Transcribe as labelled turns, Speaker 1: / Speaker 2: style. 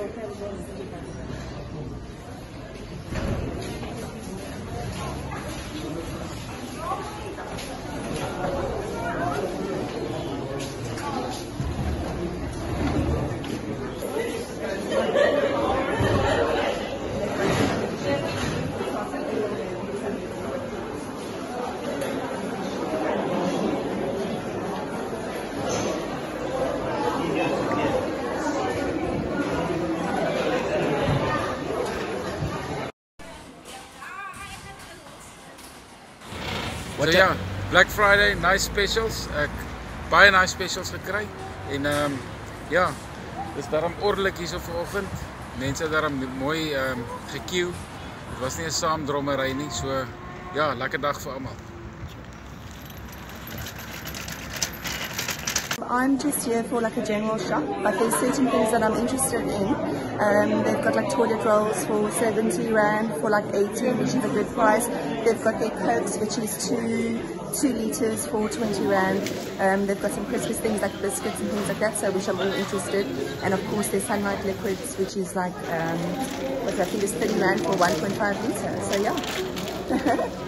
Speaker 1: So ja, Black Friday, nice specials. Baie nice specials gekry. En ja, dis daarom ordentlik hier so vanoggend. Mense het daarom mooi gequeue. Dit was nie 'n saamdrommery nie. So ja, lekker dag vir almal.
Speaker 2: I'm just here for like a general shop, but there's certain things that I'm interested in. They've got like toilet rolls for 70 rand, for like 80, which is a good price. They've got their Cokes, which is 2 liters for 20 rand. They've got some Christmas things like biscuits and things like that, so which I'm all interested. And of course there's Sunlight liquids, which is like, what I think is 30 rand for 1.5 liters. So yeah.